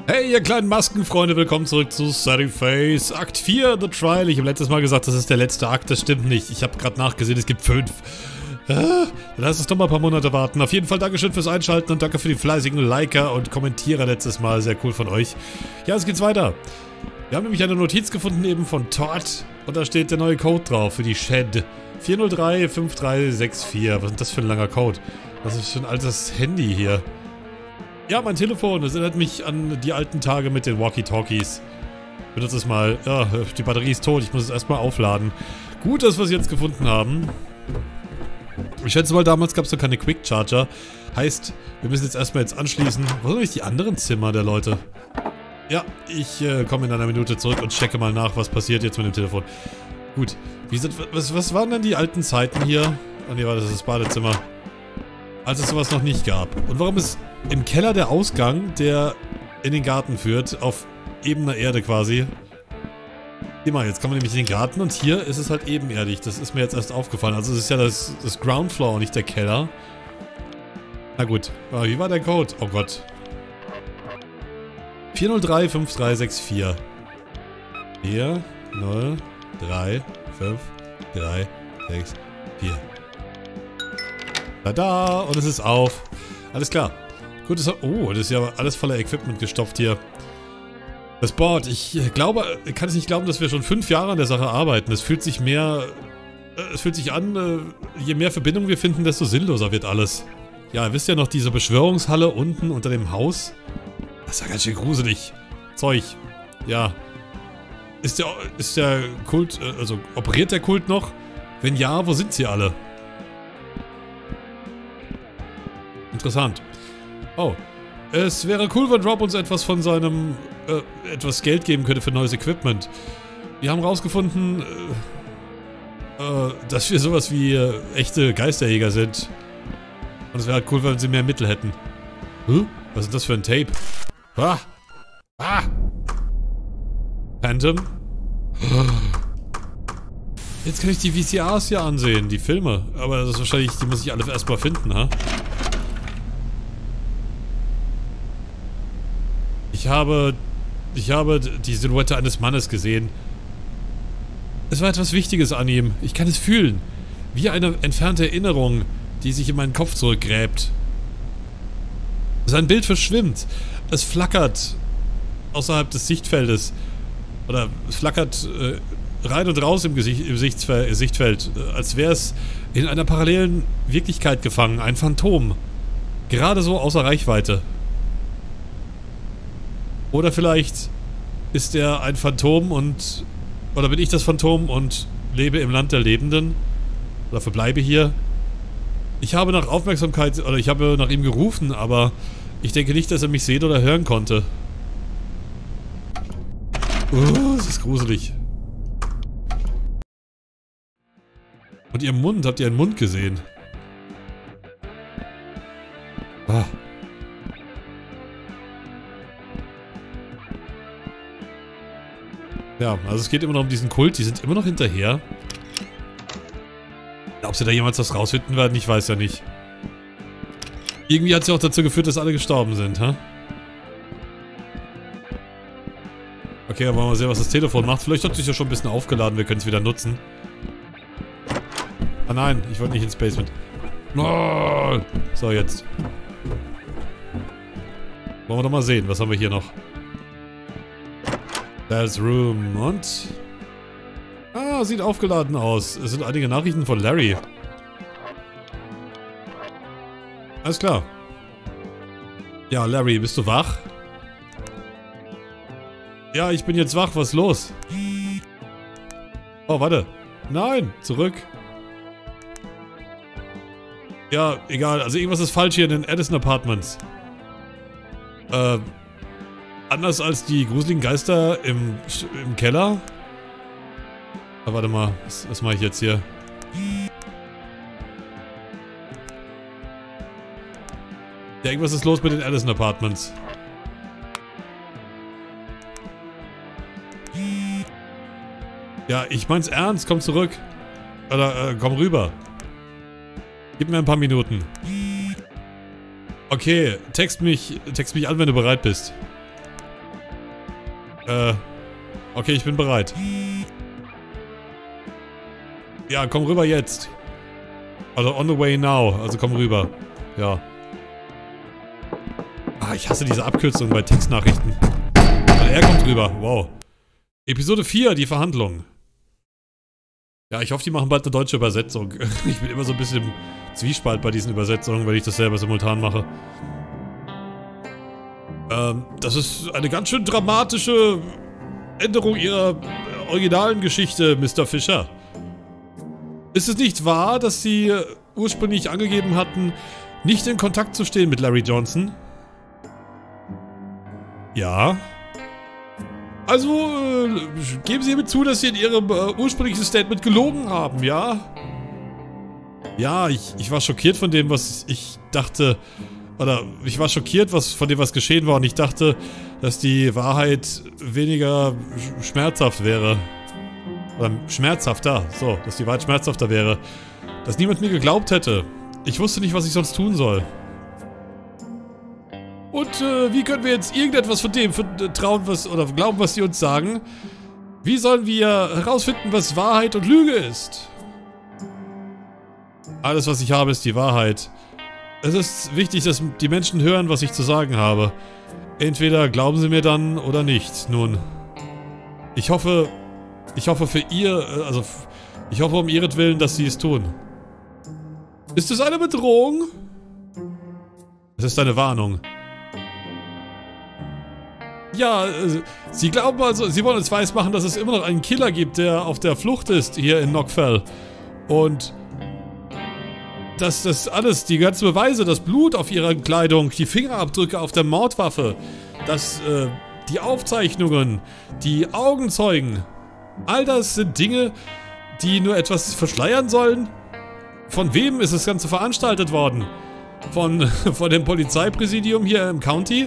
Hey, ihr kleinen Maskenfreunde, willkommen zurück zu Setting Face, Akt 4, The Trial. Ich habe letztes Mal gesagt, das ist der letzte Akt, das stimmt nicht. Ich habe gerade nachgesehen, es gibt 5. Dann lass es doch mal ein paar Monate warten. Auf jeden Fall Dankeschön fürs Einschalten und danke für die fleißigen Liker und Kommentierer letztes Mal. Sehr cool von euch. Ja, es geht's weiter. Wir haben nämlich eine Notiz gefunden eben von Todd und da steht der neue Code drauf für die Shed. 4035364. Was ist denn das für ein langer Code? Was ist für ein altes Handy hier? Ja, mein Telefon, das erinnert mich an die alten Tage mit den Walkie-Talkies. Ich benutze es mal. Ja, die Batterie ist tot, ich muss es erstmal aufladen. Gut, dass wir es jetzt gefunden haben. Ich schätze mal, damals gab es noch keine Quick Charger. Heißt, wir müssen jetzt erstmal anschließen. Wo sind eigentlich die anderen Zimmer der Leute? Ja, ich komme in einer Minute zurück und checke mal nach, was passiert jetzt mit dem Telefon. Gut, was waren denn die alten Zeiten hier? Ah ne, das ist das Badezimmer. Als es sowas noch nicht gab. Und warum ist im Keller der Ausgang, der in den Garten führt, auf ebener Erde quasi? Immer, jetzt kommen wir nämlich in den Garten und hier ist es halt ebenerdig. Das ist mir jetzt erst aufgefallen. Also es ist ja das Ground Floor, nicht der Keller. Na gut, wie war der Code? Oh Gott. 4035364. 4035364. Tada! Und es ist auf. Alles klar. Gut, oh, das ist ja alles voller Equipment gestopft hier. Das Board. Ich glaube, ich kann es nicht glauben, dass wir schon 5 Jahre an der Sache arbeiten. Es fühlt sich mehr... Es fühlt sich an, je mehr Verbindung wir finden, desto sinnloser wird alles. Ja, wisst ihr noch, diese Beschwörungshalle unten unter dem Haus? Das ist ja ganz schön gruselig. Zeug. Ja. Ist der Kult... Also, operiert der Kult noch? Wenn ja, wo sind sie alle? Interessant. Oh. Es wäre cool, wenn Rob uns etwas von seinem... etwas Geld geben könnte für neues Equipment. Wir haben rausgefunden... dass wir sowas wie echte Geisterjäger sind. Und es wäre halt cool, wenn sie mehr Mittel hätten. Was ist das für ein Tape? Ah! Ah! Phantom? Jetzt kann ich die VCRs hier ansehen, die Filme. Aber das ist wahrscheinlich... Die muss ich alle erstmal finden, ha? Ich habe die Silhouette eines Mannes gesehen. Es war etwas Wichtiges an ihm. Ich kann es fühlen. Wie eine entfernte Erinnerung, die sich in meinen Kopf zurückgräbt. Sein Bild verschwimmt. Es flackert außerhalb des Sichtfeldes. Oder es flackert rein und raus im Sichtfeld. Als wäre es in einer parallelen Wirklichkeit gefangen. Ein Phantom. Gerade so außer Reichweite. Oder vielleicht ist er ein Phantom und... Oder bin ich das Phantom und lebe im Land der Lebenden? Oder verbleibe hier? Ich habe nach Aufmerksamkeit... Oder ich habe nach ihm gerufen, aber... Ich denke nicht, dass er mich sehen oder hören konnte. Das ist gruselig. Und ihr Mund, habt ihr einen Mund gesehen? Ah. Ja, also es geht immer noch um diesen Kult, die sind immer noch hinterher. Ob sie da jemals was rausfinden werden, ich weiß ja nicht. Irgendwie hat es ja auch dazu geführt, dass alle gestorben sind, ha? Okay, dann wollen wir mal sehen, was das Telefon macht. Vielleicht hat es sich ja schon ein bisschen aufgeladen, wir können es wieder nutzen. Ah nein, ich wollte nicht ins Basement. Oh, so, jetzt. Wollen wir doch mal sehen, was haben wir hier noch? There's room und... Ah, sieht aufgeladen aus. Es sind einige Nachrichten von Larry. Alles klar. Ja, Larry, bist du wach? Ja, ich bin jetzt wach. Was ist los? Oh, warte. Nein, zurück. Ja, egal. Also irgendwas ist falsch hier in den Addison Apartments. Anders als die gruseligen Geister im Keller? Ah, warte mal, was mache ich jetzt hier? Ja, irgendwas ist los mit den Addison Apartments. Ja, ich mein's ernst, komm zurück. Oder, komm rüber. Gib mir ein paar Minuten. Okay, text mich an, wenn du bereit bist. Okay, ich bin bereit. Ja, komm rüber jetzt. Also on the way now. Also komm rüber. Ja. Ah, ich hasse diese Abkürzung bei Textnachrichten. Also er kommt rüber. Wow. Episode 4, die Verhandlung. Ja, ich hoffe, die machen bald eine deutsche Übersetzung. Ich bin immer so ein bisschen im Zwiespalt bei diesen Übersetzungen, wenn ich das selber simultan mache. Das ist eine ganz schön dramatische Änderung ihrer originalen Geschichte, Mr. Fischer. Ist es nicht wahr, dass Sie ursprünglich angegeben hatten, nicht in Kontakt zu stehen mit Larry Johnson? Ja. Also, geben Sie mir zu, dass Sie in Ihrem ursprünglichen Statement gelogen haben, ja? Ja, ich war schockiert von dem, was ich dachte. Oder ich war schockiert von dem, was geschehen war. Und ich dachte, dass die Wahrheit weniger schmerzhaft wäre. Oder schmerzhafter. So, dass die Wahrheit schmerzhafter wäre. Dass niemand mir geglaubt hätte. Ich wusste nicht, was ich sonst tun soll. Und wie können wir jetzt irgendetwas von dem trauen, oder glauben, was sie uns sagen? Wie sollen wir herausfinden, was Wahrheit und Lüge ist? Alles, was ich habe, ist die Wahrheit. Es ist wichtig, dass die Menschen hören, was ich zu sagen habe. Entweder glauben sie mir dann oder nicht. Nun, ich hoffe für ich hoffe um ihretwillen, dass sie es tun. Ist es eine Bedrohung? Es ist eine Warnung. Ja, Sie glauben also, Sie wollen uns weismachen, dass es immer noch einen Killer gibt, der auf der Flucht ist hier in Knockfell. Und dass das alles, die ganzen Beweise, das Blut auf ihrer Kleidung, die Fingerabdrücke auf der Mordwaffe, die Aufzeichnungen, die Augenzeugen, all das sind Dinge, die nur etwas verschleiern sollen? Von wem ist das Ganze veranstaltet worden? Von dem Polizeipräsidium hier im County?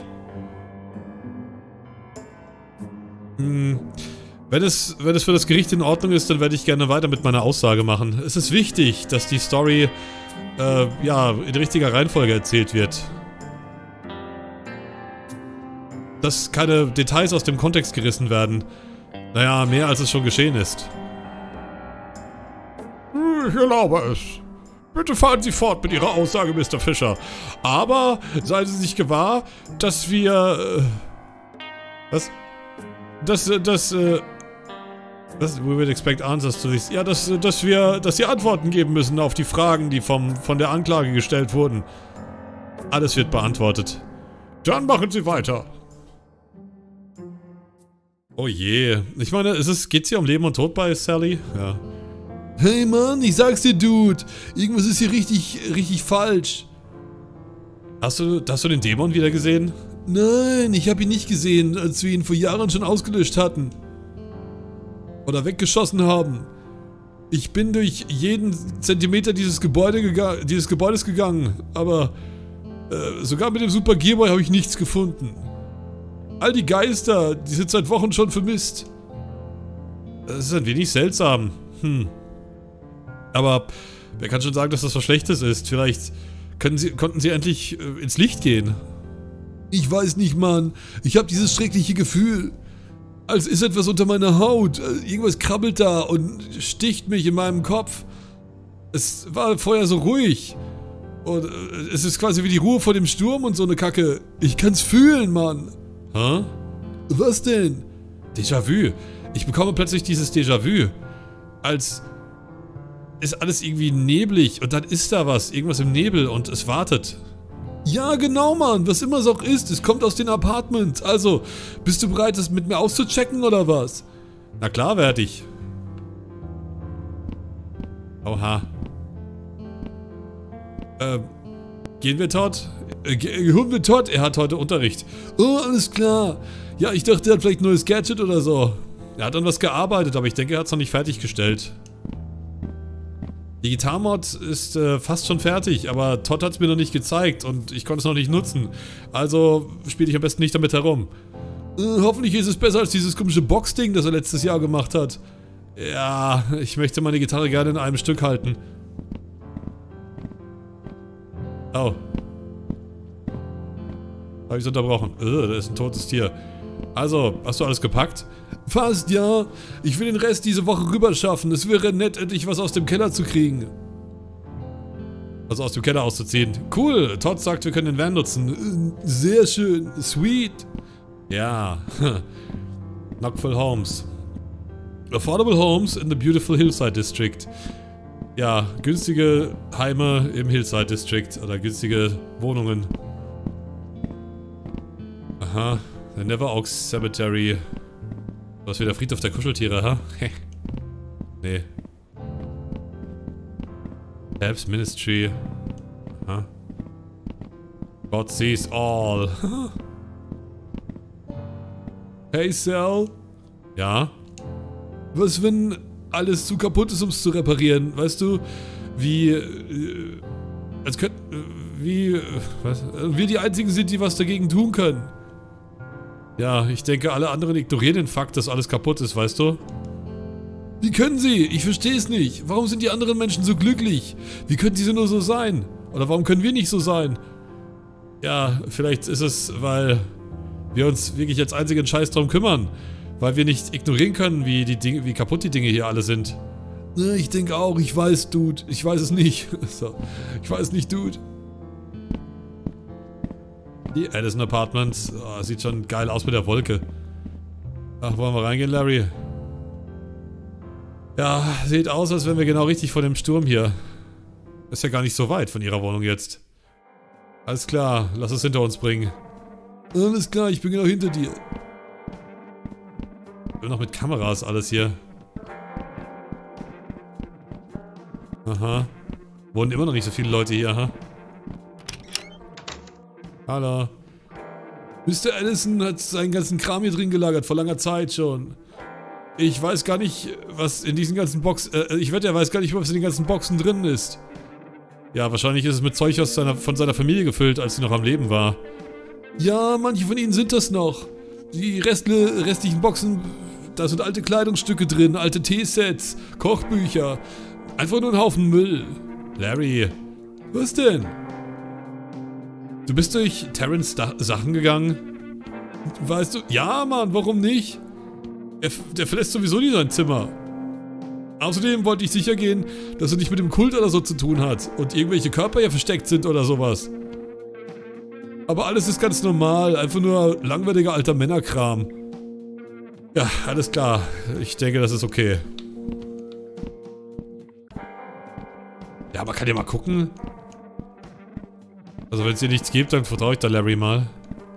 Wenn es für das Gericht in Ordnung ist, dann werde ich gerne weiter mit meiner Aussage machen. Es ist wichtig, dass die Story, ja, in richtiger Reihenfolge erzählt wird. Dass keine Details aus dem Kontext gerissen werden. Naja, mehr als es schon geschehen ist. Ich erlaube es. Bitte fahren Sie fort mit Ihrer Aussage, Mr. Fischer. Aber seien Sie sich gewahr, dass wir... was? We would expect answers to this. Ja, dass Sie Antworten geben müssen auf die Fragen, die von der Anklage gestellt wurden. Alles wird beantwortet. Dann machen Sie weiter. Oh je. Ich meine, geht's hier um Leben und Tod bei Sally? Ja. Hey Mann, ich sag's dir, Dude. Irgendwas ist hier richtig falsch. Hast du den Dämon wieder gesehen? Nein, ich habe ihn nicht gesehen, als wir ihn vor Jahren schon ausgelöscht hatten. Oder weggeschossen haben. Ich bin durch jeden Zentimeter dieses Gebäudes gegangen, aber sogar mit dem Super Gearboy habe ich nichts gefunden. All die Geister, die sind seit Wochen schon vermisst. Das ist ein wenig seltsam. Aber wer kann schon sagen, dass das was Schlechtes ist? Vielleicht konnten sie endlich ins Licht gehen. Ich weiß nicht, Mann. Ich habe dieses schreckliche Gefühl. Als ist etwas unter meiner Haut. Irgendwas krabbelt da und sticht mich in meinem Kopf. Es war vorher so ruhig. Und es ist quasi wie die Ruhe vor dem Sturm und so eine Kacke. Ich kann's fühlen, Mann. Hä? Was denn? Déjà-vu. Ich bekomme plötzlich dieses Déjà-vu. Als ist alles irgendwie neblig und dann ist da was. Irgendwas im Nebel und es wartet. Ja, genau, Mann. Was immer es auch ist. Es kommt aus den Apartments. Also, bist du bereit, das mit mir auszuchecken oder was? Na klar, werde ich. Oha. Gehen wir, Todd? Holen wir Todd? Er hat heute Unterricht. Oh, alles klar. Ja, ich dachte, er hat vielleicht ein neues Gadget oder so. Er hat an was gearbeitet, aber ich denke, er hat es noch nicht fertiggestellt. Die Gitarrenmod ist fast schon fertig, aber Todd hat es mir noch nicht gezeigt und ich konnte es noch nicht nutzen. Also spiele ich am besten nicht damit herum. Hoffentlich ist es besser als dieses komische Boxding, das er letztes Jahr gemacht hat. Ja, ich möchte meine Gitarre gerne in einem Stück halten. Oh. Habe ich es unterbrochen? Da ist ein totes Tier. Also, hast du alles gepackt? Fast, ja. Ich will den Rest diese Woche rüber schaffen. Es wäre nett, endlich was aus dem Keller zu kriegen. Also aus dem Keller auszuziehen. Cool. Todd sagt, wir können den Van nutzen. Sehr schön. Sweet. Ja. Knockville Homes. Affordable Homes in the beautiful Hillside District. Ja, günstige Heime im Hillside District. Oder günstige Wohnungen. Aha. The Never Oaks Cemetery. Was wieder Friedhof der Kuscheltiere, ha? Nee. Helps Ministry. Aha. God sees all. Hey Sal. Ja? Was, wenn alles zu kaputt ist, um es zu reparieren? Weißt du, wie... als könnten... was? Wir die Einzigen sind, die was dagegen tun können. Ja, ich denke, alle anderen ignorieren den Fakt, dass alles kaputt ist, weißt du? Wie können sie? Ich verstehe es nicht. Warum sind die anderen Menschen so glücklich? Wie können diese nur so sein? Oder warum können wir nicht so sein? Ja, vielleicht ist es, weil wir uns wirklich als einzigen Scheiß drum kümmern. Weil wir nicht ignorieren können, wie kaputt die Dinge hier alle sind. Ich denke auch, ich weiß, Dude. Ich weiß es nicht. So. Ich weiß nicht, Dude. Die Addison Apartments. Oh, sieht schon geil aus mit der Wolke. Ach, wollen wir reingehen, Larry? Ja, sieht aus, als wären wir genau richtig vor dem Sturm hier. Ist ja gar nicht so weit von ihrer Wohnung jetzt. Alles klar, lass es hinter uns bringen. Alles klar, ich bin genau hinter dir. Nur noch mit Kameras alles hier. Aha. Wohnen immer noch nicht so viele Leute hier, ha? Hallo. Mr. Addison hat seinen ganzen Kram hier drin gelagert, vor langer Zeit schon. Ich weiß gar nicht, was in diesen ganzen Boxen... ich wette, er weiß gar nicht, was in den ganzen Boxen drin ist. Ja, wahrscheinlich ist es mit Zeug von seiner Familie gefüllt, als sie noch am Leben war. Ja, manche von ihnen sind das noch. Die restlichen Boxen, da sind alte Kleidungsstücke drin, alte Teesets, Kochbücher. Einfach nur ein Haufen Müll. Larry. Was denn? Du bist durch Terrence Sachen gegangen? Weißt du? Ja, Mann, warum nicht? Der verlässt sowieso nie sein Zimmer. Außerdem wollte ich sicher gehen, dass er nicht mit dem Kult oder so zu tun hat und irgendwelche Körper hier versteckt sind oder sowas. Aber alles ist ganz normal, einfach nur langweiliger alter Männerkram. Ja, alles klar. Ich denke, das ist okay. Ja, aber kann ja mal gucken. Also wenn es hier nichts gibt, dann vertraue ich da Larry mal.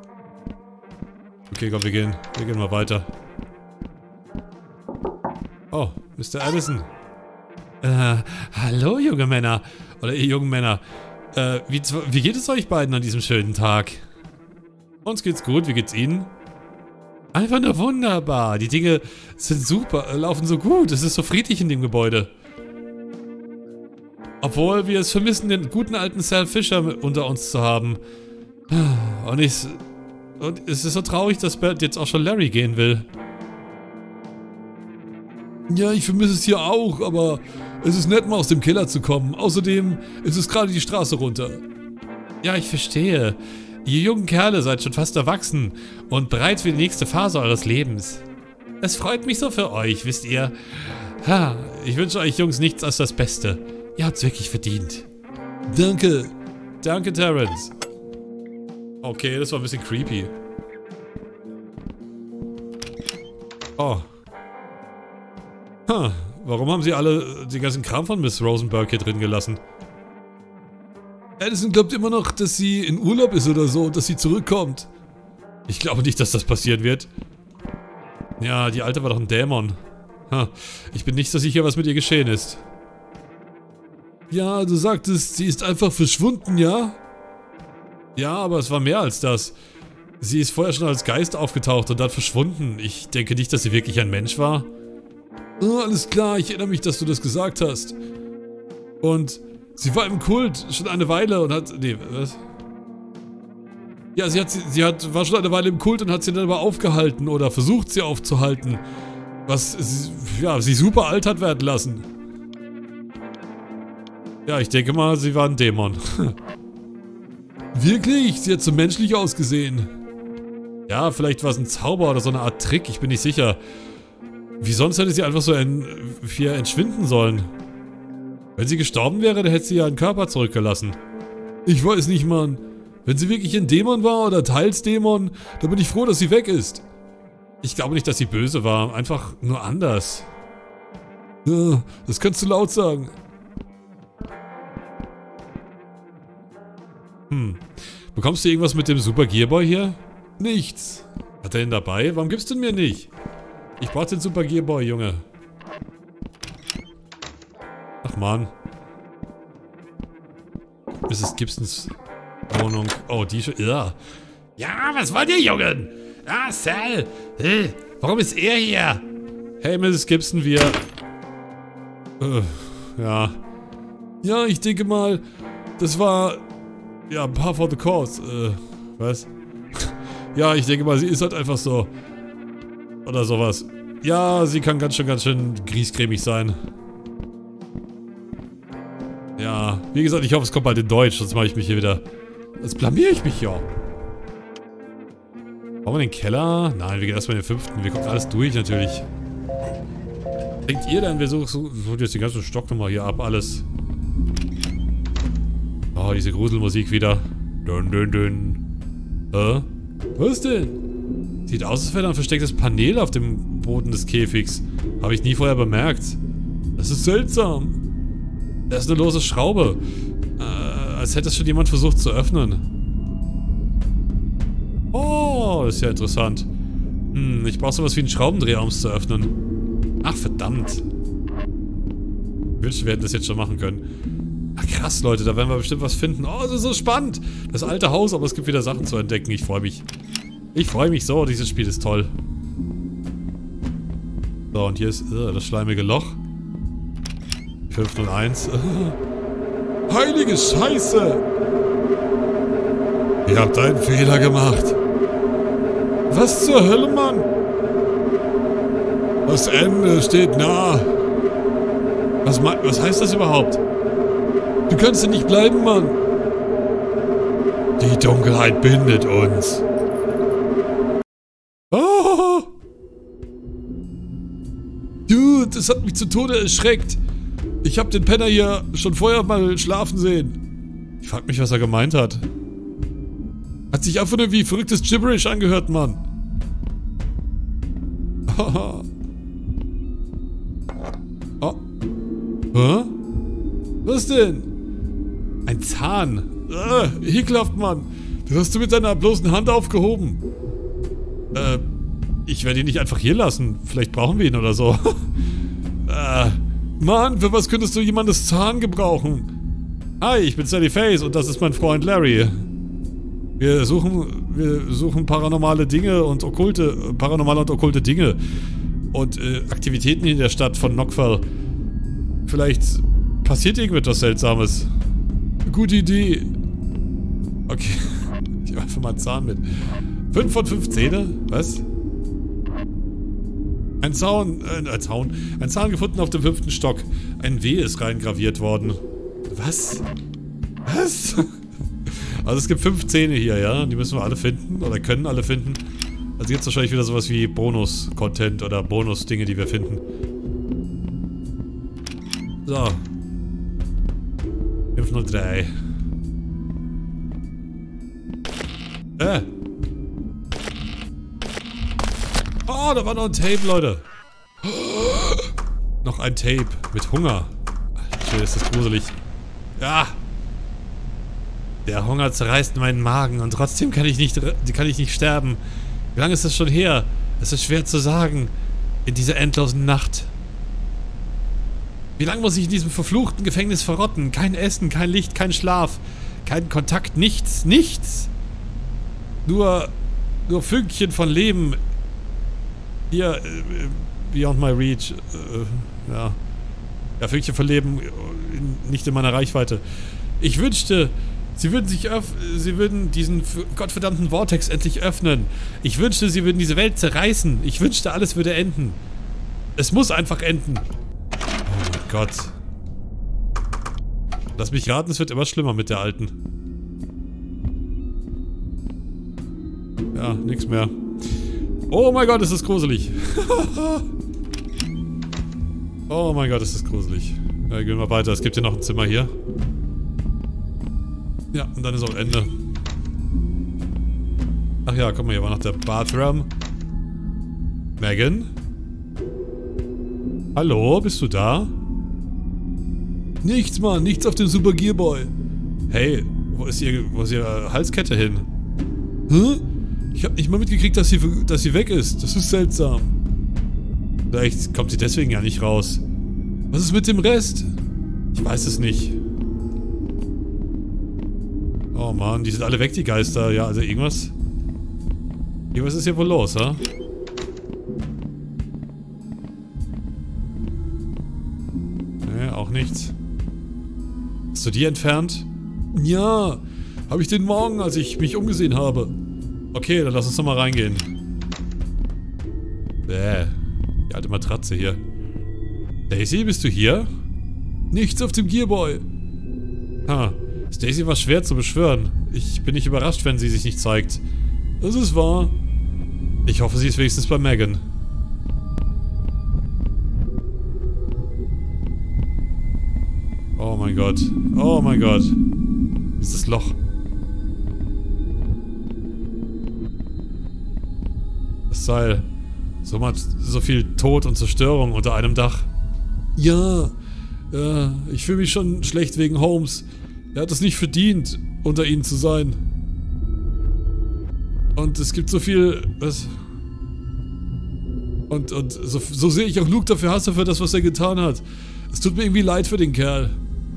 Okay, komm, wir gehen mal weiter. Oh, Mr. Addison. Hallo, junge Männer. Oder ihr jungen Männer. Wie geht es euch beiden an diesem schönen Tag? Uns geht's gut, wie geht's Ihnen? Einfach nur wunderbar. Die Dinge sind super, laufen so gut. Es ist so friedlich in dem Gebäude. Obwohl wir es vermissen, den guten alten Sal Fisher unter uns zu haben. Und es ist so traurig, dass Bert jetzt auch schon Larry gehen will. Ja, ich vermisse es hier auch, aber es ist nett, mal aus dem Keller zu kommen. Außerdem ist es gerade die Straße runter. Ja, ich verstehe. Ihr jungen Kerle seid schon fast erwachsen und bereit für die nächste Phase eures Lebens. Es freut mich so für euch, wisst ihr. Ha, ich wünsche euch Jungs nichts als das Beste. Ihr habt's wirklich verdient. Danke. Danke, Terrence. Okay, das war ein bisschen creepy. Oh. Warum haben sie alle den ganzen Kram von Miss Rosenberg hier drin gelassen? Addison glaubt immer noch, dass sie in Urlaub ist oder so und dass sie zurückkommt. Ich glaube nicht, dass das passieren wird. Ja, die Alte war doch ein Dämon. Ich bin nicht so sicher, was mit ihr geschehen ist. Ja, du sagtest, sie ist einfach verschwunden, ja? Ja, aber es war mehr als das. Sie ist vorher schon als Geist aufgetaucht und dann verschwunden. Ich denke nicht, dass sie wirklich ein Mensch war. Oh, alles klar, ich erinnere mich, dass du das gesagt hast. Und sie war im Kult schon eine Weile und hat... Nee, was? Ja, war schon eine Weile im Kult und hat sie dann aber aufgehalten oder versucht sie aufzuhalten. Was sie super alt hat werden lassen. Ja, ich denke mal, sie war ein Dämon. Wirklich? Sie hat so menschlich ausgesehen. Ja, vielleicht war es ein Zauber oder so eine Art Trick, ich bin nicht sicher. Wie sonst hätte sie einfach so hier entschwinden sollen? Wenn sie gestorben wäre, dann hätte sie ja einen Körper zurückgelassen. Ich weiß nicht, Mann. Wenn sie wirklich ein Dämon war oder teils Dämon, dann bin ich froh, dass sie weg ist. Ich glaube nicht, dass sie böse war, einfach nur anders. Ja, das kannst du laut sagen. Bekommst du irgendwas mit dem Super Gearboy hier? Nichts. Hat er ihn dabei? Warum gibst du ihn mir nicht? Ich brauch den Super Gearboy, Junge. Ach man. Mrs. Gibsons Wohnung. Oh, die schon. Ja. Ja, was wollt ihr, Jungen? Ah, Sal. Warum ist er hier? Hey, Mrs. Gibson, wir... ja. Ja, ich denke mal, das war... Ja, par for the cause. Was? Ja, ich denke mal, sie ist halt einfach so. Oder sowas. Ja, sie kann ganz schön griesgrämig sein. Ja, wie gesagt, ich hoffe, es kommt bald in Deutsch, sonst mache ich mich hier wieder... Jetzt blamiere ich mich ja. Brauchen wir den Keller? Nein, wir gehen erstmal in den 5. Wir gucken alles durch, natürlich. Denkt ihr denn, wir suchen jetzt den ganzen Stock nochmal hier ab, alles. Oh, diese Gruselmusik wieder. Dun, dun, dun. Was denn? Sieht aus, als wäre da ein verstecktes Panel auf dem Boden des Käfigs. Habe ich nie vorher bemerkt. Das ist seltsam. Da ist eine lose Schraube. Als hätte es schon jemand versucht zu öffnen. Oh, das ist ja interessant. Ich brauche sowas wie einen Schraubendreher, um es zu öffnen. Ach, verdammt. Ich wünschte, wir hätten das jetzt schon machen können. Ach, krass, Leute, da werden wir bestimmt was finden. Oh, das ist so spannend. Das alte Haus, aber es gibt wieder Sachen zu entdecken. Ich freue mich. Ich freue mich so. Dieses Spiel ist toll. So, und hier ist das schleimige Loch. 501. Heilige Scheiße! Ihr habt einen Fehler gemacht. Was zur Hölle, Mann? Das Ende steht nah. Was heißt das überhaupt? Du kannst hier nicht bleiben, Mann. Die Dunkelheit bindet uns. Oh! Dude, das hat mich zu Tode erschreckt. Ich hab den Penner hier schon vorher mal schlafen sehen. Ich frag mich, was er gemeint hat. Hat sich einfach nur wie verrücktes Gibberish angehört, Mann. Oh. Hä? Was denn? Ein Zahn. Ekelhaft, Mann. Das hast du mit deiner bloßen Hand aufgehoben. Ich werde ihn nicht einfach hier lassen. Vielleicht brauchen wir ihn oder so. Mann, für was könntest du jemandes Zahn gebrauchen? Hi, ich bin Sally Face und das ist mein Freund Larry. Wir suchen paranormale und okkulte Dinge. Und Aktivitäten in der Stadt von Knockfell. Vielleicht passiert irgendetwas Seltsames. Gute Idee. Okay. Ich mach einfach mal einen Zahn mit. 5 von 5 Zähne? Was? Ein Zahn gefunden auf dem 5. Stock. Ein W ist reingraviert worden. Was? Was? Also es gibt 5 Zähne hier, ja? Die müssen wir alle finden. Oder können alle finden. Also gibt es wahrscheinlich wieder sowas wie Bonus-Content oder Bonus-Dinge, die wir finden. So. 503. Oh, da war noch ein Tape, Leute. Noch ein Tape mit Hunger. Alter, ist das gruselig. Ja. Der Hunger zerreißt meinen Magen und trotzdem kann ich nicht sterben. Wie lange ist das schon her? Es ist schwer zu sagen. In dieser endlosen Nacht. Wie lange muss ich in diesem verfluchten Gefängnis verrotten? Kein Essen, kein Licht, kein Schlaf. Kein Kontakt, nichts, nichts. Nur Fünkchen von Leben. Hier, beyond my reach. Ja. Ja, Fünkchen von Leben nicht in meiner Reichweite. Ich wünschte, sie würden diesen gottverdammten Vortex endlich öffnen. Ich wünschte, sie würden diese Welt zerreißen. Ich wünschte, alles würde enden. Es muss einfach enden. Oh mein Gott. Lass mich raten, es wird immer schlimmer mit der Alten. Ja, nichts mehr. Oh mein Gott, ist das gruselig. Oh mein Gott, ist das gruselig. Ja, gehen wir weiter. Es gibt hier noch ein Zimmer hier. Ja, und dann ist auch Ende. Ach ja, guck mal, hier war noch der Bathroom. Megan? Hallo, bist du da? Nichts, Mann, nichts auf dem Super Gear Boy. Hey, wo ist ihre Halskette hin? Hä? Ich hab nicht mal mitgekriegt, dass sie weg ist. Das ist seltsam. Vielleicht kommt sie deswegen ja nicht raus. Was ist mit dem Rest? Ich weiß es nicht. Oh Mann, die sind alle weg, die Geister. Ja, also irgendwas... Irgendwas ist hier wohl los, ha? Nee, auch nichts. Hast du die entfernt? Ja, habe ich den Morgen, als ich mich umgesehen habe. Okay, dann lass uns doch mal reingehen. Die alte Matratze hier. Daisy, bist du hier? Nichts auf dem Gearboy. Ha, Stacy war schwer zu beschwören. Ich bin nicht überrascht, wenn sie sich nicht zeigt. Das ist wahr. Ich hoffe, sie ist wenigstens bei Megan. Oh mein Gott. Oh mein Gott. Ist das Loch. Das Seil. So viel Tod und Zerstörung unter einem Dach. Ja. Ich fühle mich schon schlecht wegen Holmes. Er hat es nicht verdient, unter ihnen zu sein. Und es gibt so viel... Und so sehr ich auch Luke dafür hasse, für das, was er getan hat. Es tut mir irgendwie leid für den Kerl.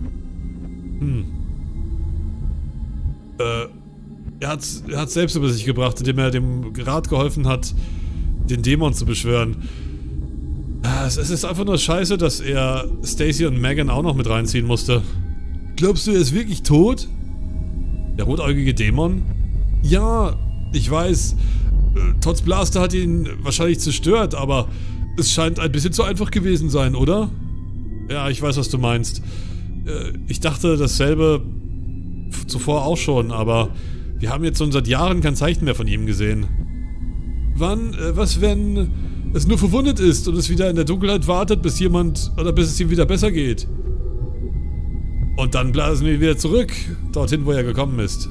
Er hat selbst über sich gebracht, indem er dem Rat geholfen hat, den Dämon zu beschwören. Es ist einfach nur scheiße, dass er Stacy und Megan auch noch mit reinziehen musste. Glaubst du, er ist wirklich tot? Der rotäugige Dämon? Ja, ich weiß. Todd's Blaster hat ihn wahrscheinlich zerstört, aber es scheint ein bisschen zu einfach gewesen sein, oder? Ja, ich weiß, was du meinst. Ich dachte dasselbe zuvor auch schon, aber wir haben jetzt schon seit Jahren kein Zeichen mehr von ihm gesehen. Was, wenn es nur verwundet ist und es wieder in der Dunkelheit wartet, bis es ihm wieder besser geht? Und dann blasen wir wieder zurück, dorthin, wo er gekommen ist.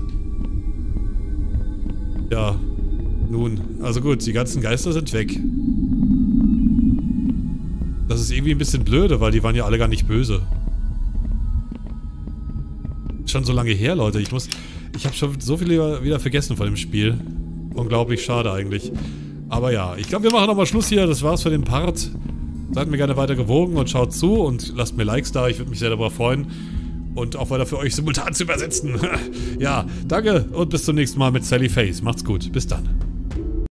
Ja, nun, also gut, die ganzen Geister sind weg. Das ist irgendwie ein bisschen blöde, weil die waren ja alle gar nicht böse. Schon so lange her, Leute. Ich habe schon so viel wieder vergessen von dem Spiel. Unglaublich schade eigentlich. Aber ja, ich glaube, wir machen nochmal Schluss hier. Das war's für den Part. Seid mir gerne weiter gewogen und schaut zu und lasst mir Likes da. Ich würde mich sehr darüber freuen. Und auch weiter für euch simultan zu übersetzen. Ja, danke und bis zum nächsten Mal mit Sally Face. Macht's gut. Bis dann.